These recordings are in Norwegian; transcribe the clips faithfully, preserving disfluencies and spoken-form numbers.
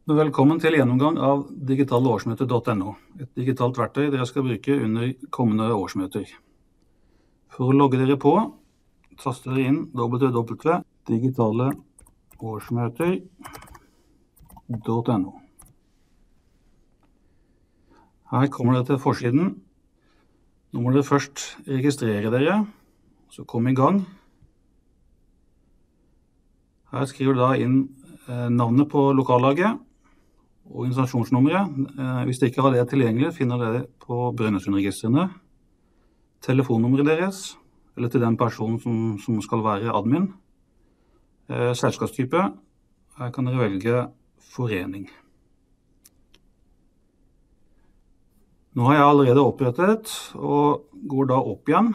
Velkommen til gjennomgang av digitaleårsmøte punktum no, et digitalt verktøy dere skal bruke under kommende årsmøter. For å logge dere på, taster dere inn w w w punktum digitaleårsmøter punktum no. Her kommer dere til forsiden. Nå må dere først registrere dere, så kom i gang. Her skriver dere da inn navnet på lokallaget, organisasjonsnummeret. Hvis dere ikke har det tilgjengelig, finner dere på Brønnøysundregistrene, telefonnummeret deres, eller til den personen som, som skal være admin. Selskapstype, her kan dere velge forening. Nå har jeg allerede opprettet, og går da opp igjen,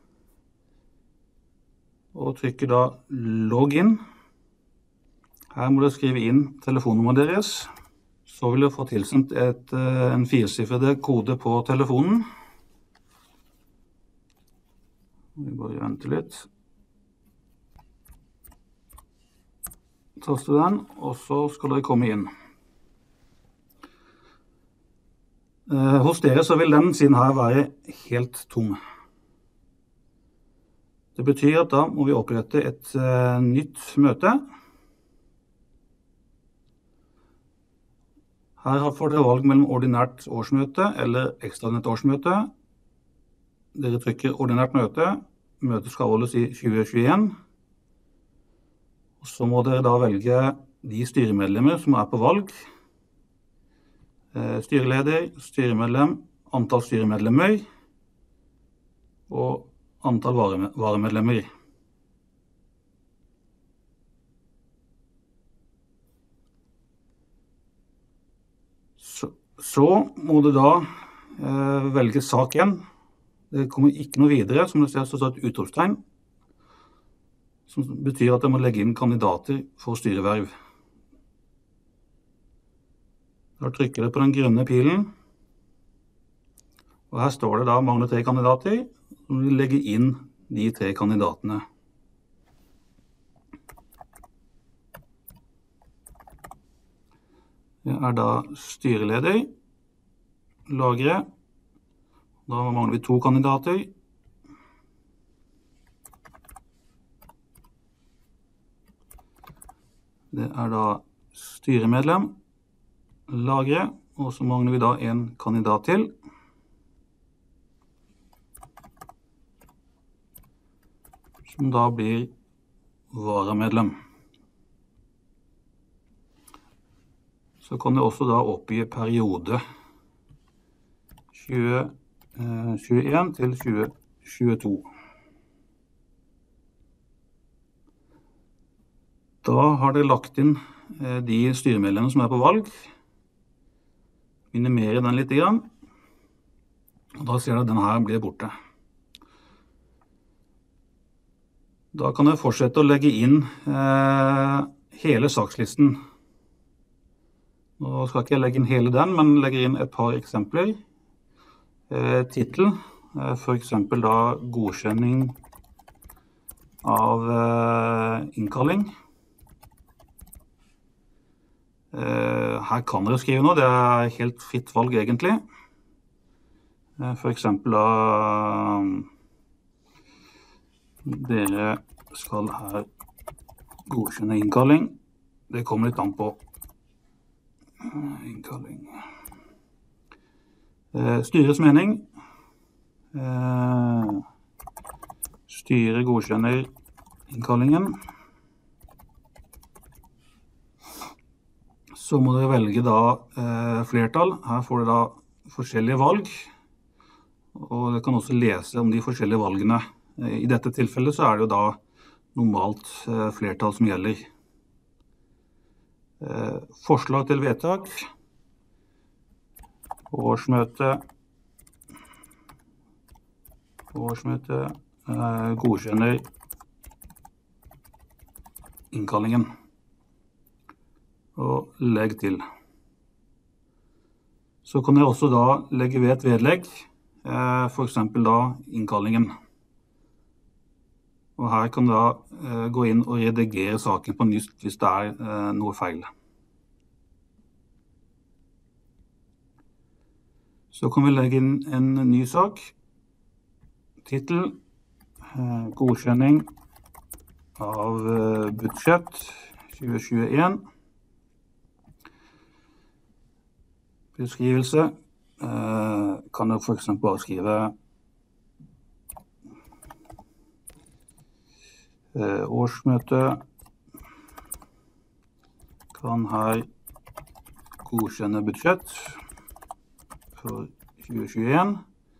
og trykker da login. Her må dere skrive inn telefonnummeret deres. Så vil dere få tilsendt et, en firesifrede kode på telefonen. Vi bare venter litt. Taster den, og så skal dere komme inn. Hos dere så vil den siden her være helt tom. Det betyr at da må vi opprette et uh, nytt møte. Her får dere valg mellom ordinært årsmøte eller ekstraordinært årsmøte. Dere trykker ordinært møte. Møtet skal holdes i tjue tjueen. Og så må dere da velge de styremedlemmer som er på valg. Styreleder, styremedlem, antall styremedlemmer og antall varemedlemmer. Så, så må du da eh, velge sak igjen. Det kommer ikke noe videre, som du ser så står et utropstegn, som betyr at jeg må legge inn kandidater for styreverv. Da trykker dere på den grønne pilen, og her står det da mangler tre kandidater, og vi legger inn de tre kandidatene. Det er da styreleder, lagre, da mangler vi to kandidater. Det er da styremedlem, lagre, og så mangler vi da en kandidat til. Som da blir varamedlem. Så kan det også da oppgi periode tjue tjueen til tjue tjueto. Da har dere lagt inn de styremedlemmene som er på valg. Minimere den litt grann. Og da ser dere at den her blir borte. Da kan dere fortsette å legge inn eh, hele sakslisten. Nå skal ikke jeg legge inn hele den, men legger inn et par eksempler. Eh, titel, eh, for eksempel da godkjenning av eh, innkalling. Uh, her kan dere skrive noe, det er helt fritt valg egentlig. Uh, for eksempel da dere skal her godkjenne innkalling. Det kommer litt an på uh, innkalling. Uh, styrets mening. Uh, styret godkjenner innkallingen. Så må dere velge da eh, flertall. Her får dere da forskjellige valg, og dere kan også lese om de forskjellige valgene. I dette tilfellet så er det jo da normalt eh, flertall som gjelder. Eh, forslag til vedtak. Årsmøte. Årsmøte eh, godkjenner innkallingen. Og legg til. Så kan jeg også da legge ved et vedlegg, for eksempel da innkallingen. Og her kan du da eh, gå inn og redigere saken på nytt hvis det er eh, noe feil. Så kan vi legge inn en ny sak. Titel, eh, godkjenning av eh, budsjett tjue tjueen. Beskrivelse, eh, kan jeg for eksempel bare skrive eh, årsmøte kan her godkjenne budsjett for tjue tjueen.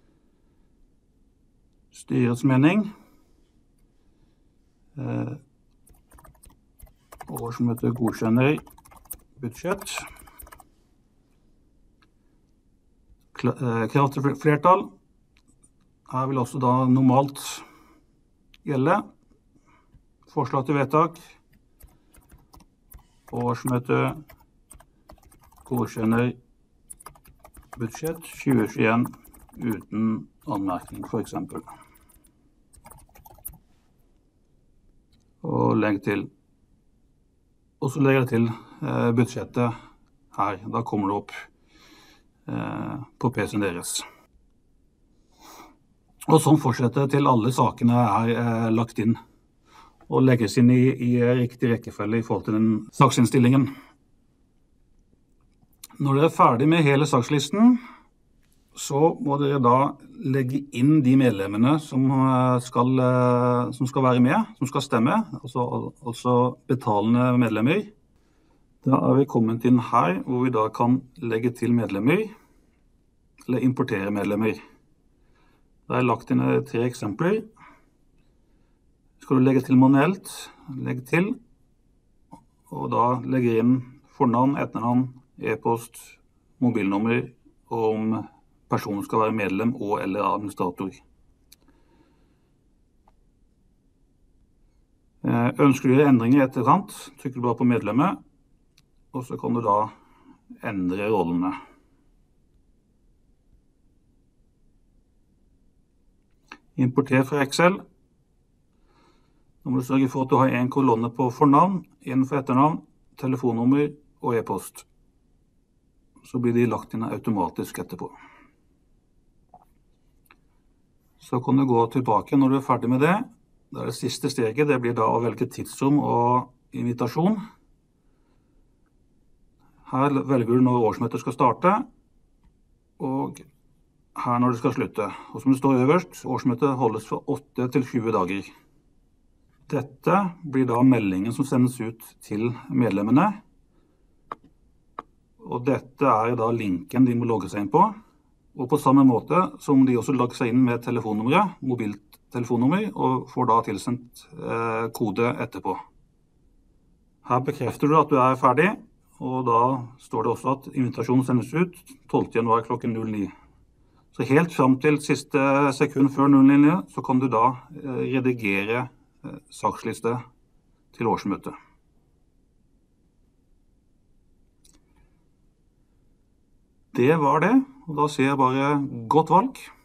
Styrets mening. Eh, årsmøte godkjenner budsjett. Krav til flertall. Her vil også da normalt gjelde. Forslag til vedtak. Årsmøte godkjenner budsjett tjue tjueen uten anmerkning, for eksempel. Og legg til. Og så legger jeg til eh, budsjettet her. Da kommer det opp eh, på P C-en deres. Og sånn fortsetter til alle sakene er eh, lagt inn og legges inn i, i riktig rekkefølge i forhold til den saksinnstillingen. Når dere er ferdig med hele sakslisten, så må dere da legge inn de medlemmene som skal, som skal være med, som skal stemme, altså, altså betalende medlemmer. Da er vi kommet inn her, hvor vi da kan legge til medlemmer, eller importere medlemmer. Da er lagt inn tre eksempler. Skal du legge til manuelt, legg til, og da legger inn fornavn, etternavn, e-post, mobilnummer, og om personen skal være medlem og eller administrator. Ønsker du endringer i etterkant, trykker du bare på medlemmet, og så kan du da endre rollene. Importer fra Excel. Nå må du sørge for at du har en kolonne på fornavn, en for etternavn, telefonnummer og e-post. Så blir de lagt inn automatisk etterpå. Så kan du gå tilbake når du er ferdig med det. Det er det siste steget, det blir da å velge tidsrom og invitasjon. Her velger du når årsmøtet skal starte, og her når det skal slutte. Og som det står øverst, årsmøtet holdes fra åtte til tjue dager. Dette blir da meldingen som sendes ut til medlemmene. Og dette er da linken de må logge seg inn på. Og på samme måte som de også logger seg inn med telefonnummeret, mobiltelefonnummer, og får da tilsendt eh, kode etterpå. Her bekrefter du at du er ferdig, og da står det også at invitasjonen sendes ut tolvte januar klokken null ni. Så helt frem til siste sekund før null ni så kan du da eh, redigere eh, saksliste til årsmøtet. Det var det, og da sier jeg bare godt valg.